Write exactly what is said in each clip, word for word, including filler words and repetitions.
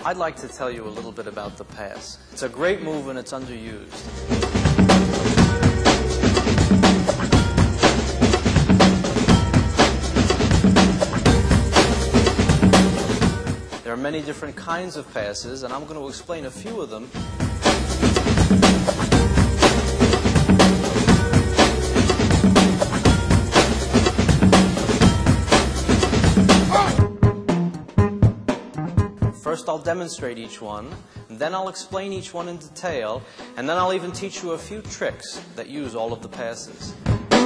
I'd like to tell you a little bit about the pass. It's a great move and it's underused. There are many different kinds of passes, and I'm going to explain a few of them. First, I'll demonstrate each one, and then I'll explain each one in detail, and then I'll even teach you a few tricks that use all of the passes.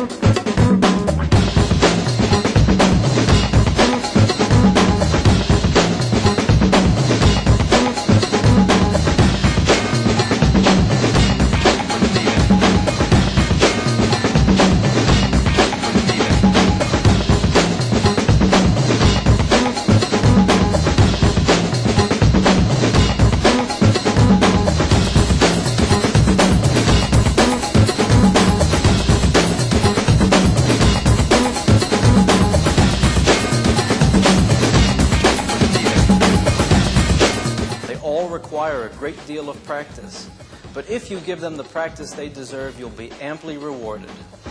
Require a great deal of practice, but if you give them the practice they deserve, you'll be amply rewarded.